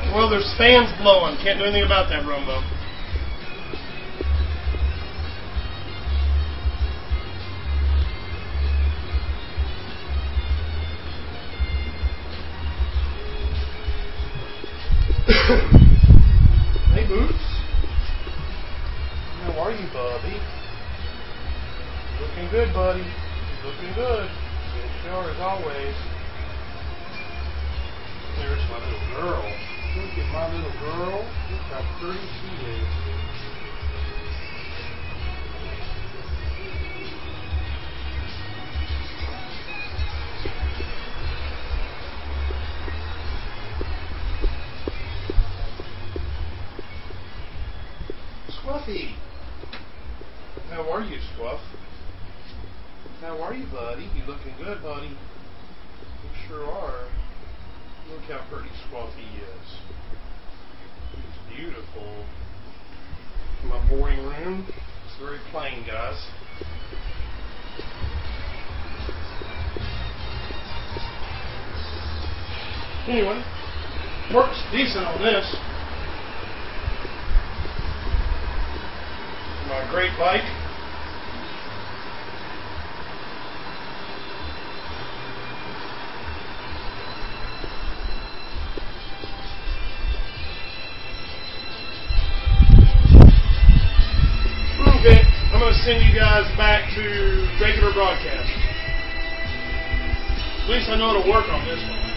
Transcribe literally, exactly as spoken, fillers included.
Well, there's fans blowing. Can't do anything about that, Rumbo. Hey, Boots. How are you, Bubby? Looking good, buddy. Looking good. Yes, you are, as always. There's my little girl. Look at my little girl. Look how pretty she is. Squuffy. How are you, Squuff? How are you, buddy? You looking good, buddy? You sure are. Look how pretty Squuffy is. He's beautiful. My boarding room. It's very plain, guys. Anyway, works decent on this. My great bike. Okay, I'm going to send you guys back to regular broadcast. At least I know it'll work on this one.